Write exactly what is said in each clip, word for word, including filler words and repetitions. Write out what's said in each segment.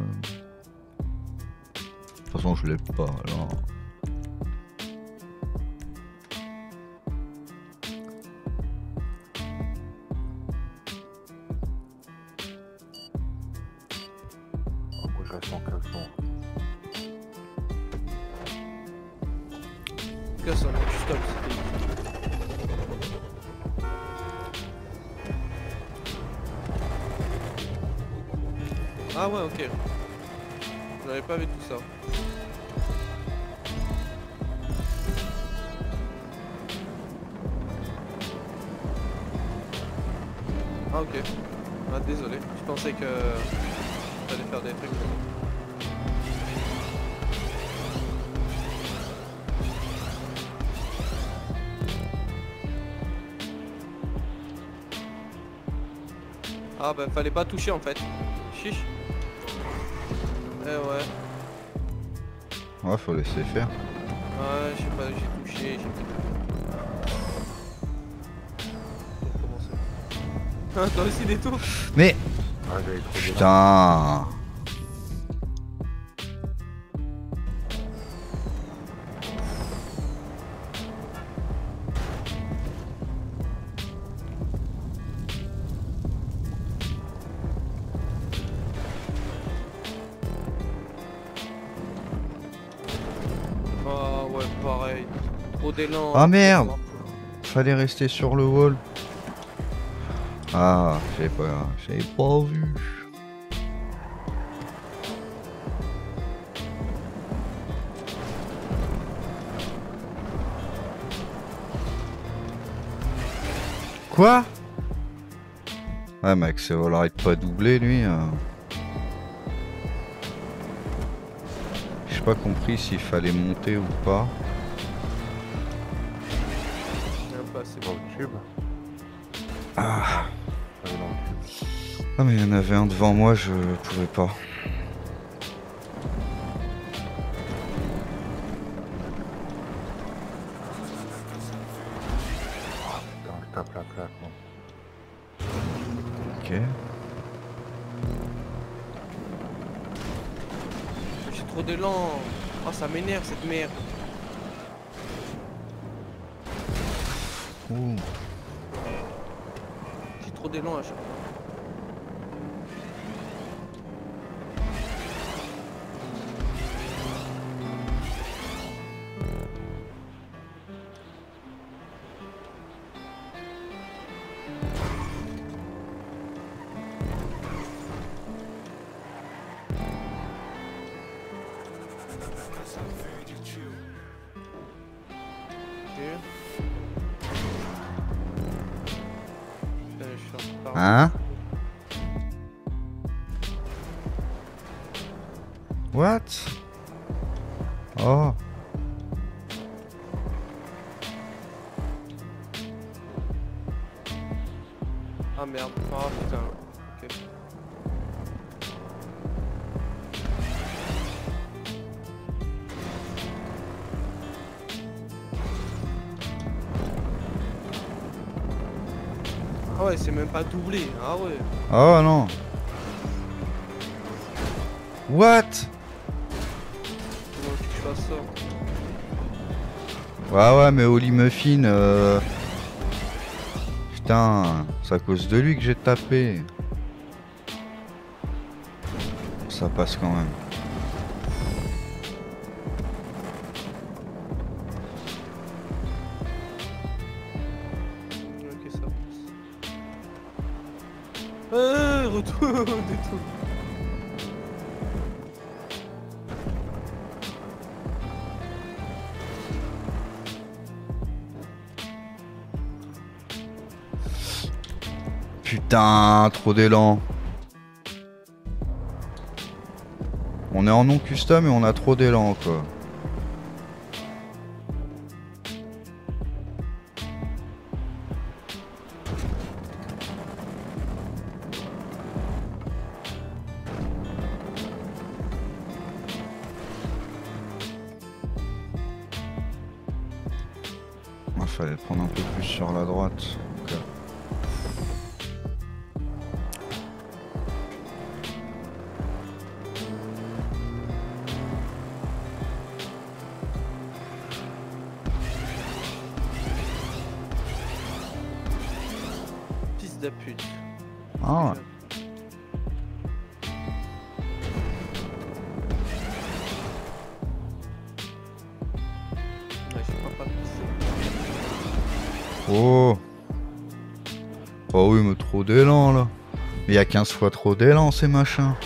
De toute façon, je l'ai pas là. Oh, moi, je reste en caleçon. Casse un custom, c'était. Ah ouais, ok. Je n'avais pas vu tout ça. Ah ok. Ah désolé, je pensais que fallait faire des trucs. Ah bah fallait pas toucher en fait. Chiche. Eh ouais. Ouais, faut laisser faire. Ouais, je sais pas, j'ai touché. J'ai... Ah, toi aussi des tours. Mais Ah, j'avais trop de putain. Ah ouais, pareil. Trop d'élan. Ah merde. Fallait rester sur le wall. Ah, j'avais pas, j'avais pas vu. Quoi? Ouais, mec, c'est All pas doublé lui. Euh... J'ai pas compris s'il fallait monter ou pas. Même pas, c'est dans bon. le tube. Ah. J'allais dans le tube. Ah, mais il y en avait un devant moi, je pouvais pas. Ah, putain, je tape la plaque, moi. Ok. J'ai trop d'élan. Oh, ça m'énerve cette merde. Ouh. J'ai trop d'élan à chaque fois. Hein? What? Oh. Ah merde. Ah putain. Ok. Ah ouais, c'est même pas doublé. Ah ouais. Oh non. What? Comment tu que je fasse ça? Ouais ouais mais Oli Muffin euh... Putain, c'est à cause de lui que j'ai tapé. Ça passe quand même. Ok, ça passe. Euh, retour des tours. Putain, trop d'élan. On est en non custom et on a trop d'élan quoi. Il fallait le prendre un peu plus sur la droite. Okay. de pute. Ah ouais. Ouais, je sais pas, pas Oh. Oh oui, mais trop d'élan là. Mais il y a quinze fois trop d'élan ces machins.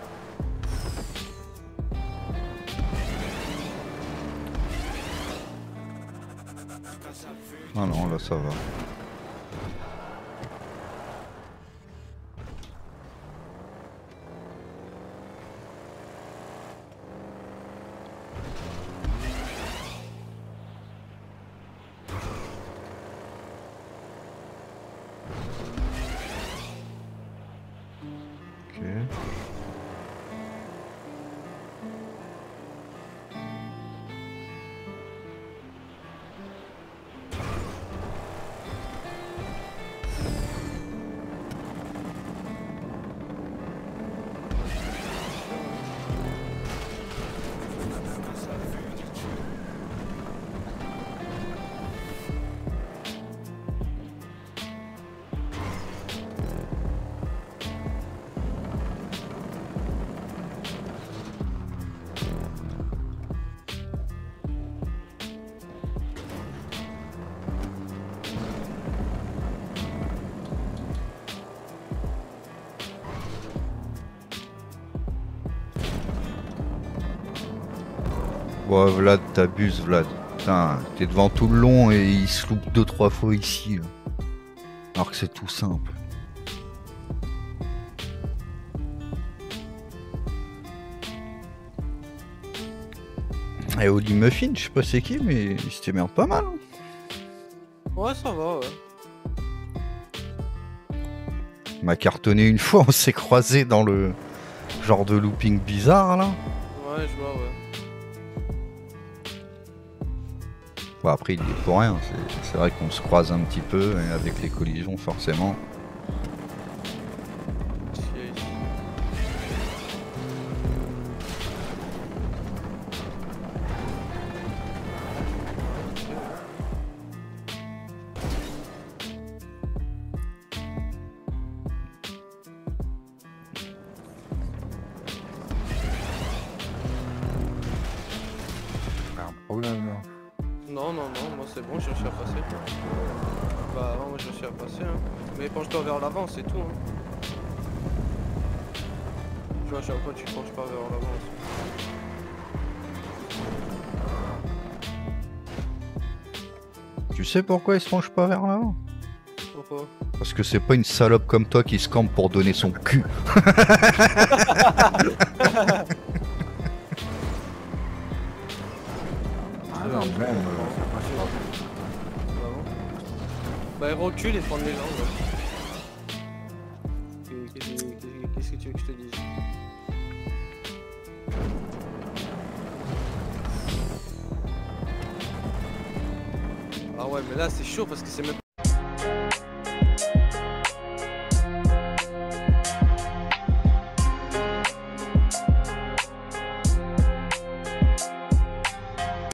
Ah non, là ça va. Ok. Ouais, Vlad, t'abuses, Vlad. Putain, t'es devant tout le long et il se loupe deux trois fois ici. Là. Alors que c'est tout simple. Et Oli Muffin, je sais pas c'est qui, mais il se démerde pas mal. Hein. Ouais, ça va, ouais. Il m'a cartonné une fois, on s'est croisé dans le genre de looping bizarre là. Ouais, je vois, ouais. Bon, après il y est pour rien, c'est vrai qu'on se croise un petit peu et avec les collisions forcément. Un problème là. Non, non, non, moi c'est bon, j'ai réussi à passer. Bah, non, moi j'ai réussi à passer. Hein. Mais penche-toi vers l'avant, c'est tout. Hein. Tu vois, à chaque fois tu penches pas vers l'avant. Tu sais pourquoi il se penche pas vers l'avant? Pourquoi? Parce que c'est pas une salope comme toi qui se campe pour donner son cul. Ah non, même, euh, c'est pas sûr. Bah, bon. Bah, il recule et prendre les jambes. Ouais. Qu'est-ce que- qu'est-ce que tu veux que je te dise? Ah ouais, mais là c'est chaud parce que c'est même